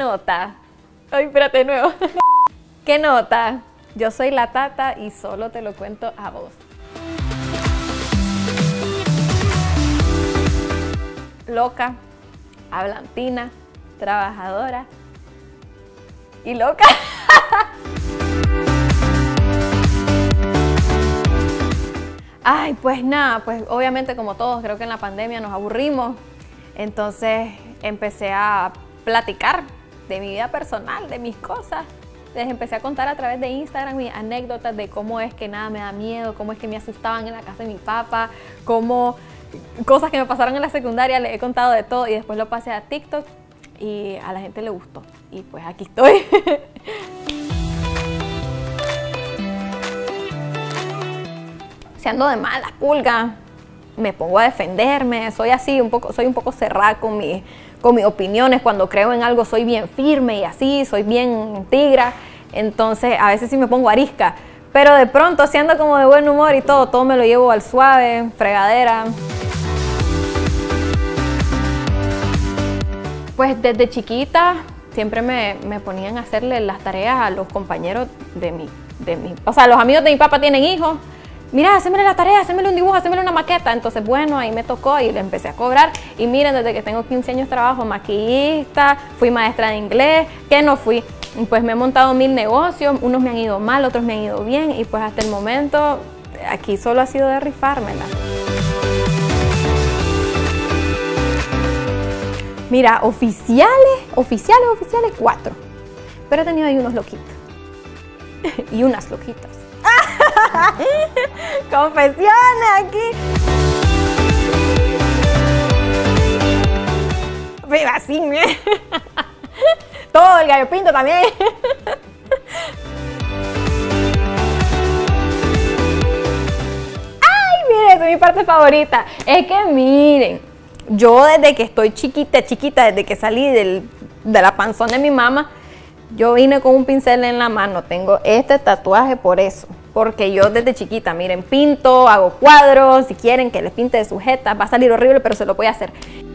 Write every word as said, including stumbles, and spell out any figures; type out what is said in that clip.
nota? Ay, espérate de nuevo. ¿Qué nota? Yo soy la Tata y solo te lo cuento a vos. Loca, hablantina, trabajadora y loca. Ay, pues nada, pues obviamente como todos, creo que en la pandemia nos aburrimos. Entonces empecé a platicar de mi vida personal, de mis cosas. Les empecé a contar a través de Instagram mis anécdotas de cómo es que nada me da miedo, cómo es que me asustaban en la casa de mi papá, cómo cosas que me pasaron en la secundaria, les he contado de todo y después lo pasé a TikTok y a la gente le gustó. Y pues aquí estoy. Si ando de malas, pulga, me pongo a defenderme, soy así, un poco, soy un poco cerrada con, mi, con mis opiniones, cuando creo en algo soy bien firme y así, soy bien tigra, entonces a veces sí me pongo arisca, pero de pronto si ando como de buen humor y todo, todo me lo llevo al suave, fregadera. Pues desde chiquita siempre me, me ponían a hacerle las tareas a los compañeros de mi, de mi, o sea, los amigos de mi papá tienen hijos. Mira, hacémele la tarea, hacémele un dibujo, hacémele una maqueta. Entonces, bueno, ahí me tocó y le empecé a cobrar. Y miren, desde que tengo quince años trabajo maquillista, fui maestra de inglés, que no fui. Pues me he montado mil negocios, unos me han ido mal, otros me han ido bien. Y pues hasta el momento, aquí solo ha sido de rifármela. Mira, oficiales, oficiales, oficiales, cuatro. Pero he tenido ahí unos loquitos. Y unas loquitas. Confesiones aquí. Mira, así, ¿eh? Todo el gallo pinto también. Ay, miren, esa es mi parte favorita. Es que miren, yo desde que estoy chiquita, chiquita, desde que salí del, de la panzón de mi mamá, yo vine con un pincel en la mano. Tengo este tatuaje por eso. Porque yo desde chiquita, miren, pinto, hago cuadros. Si quieren que les pinte de sujeta, va a salir horrible, pero se lo voy a hacer.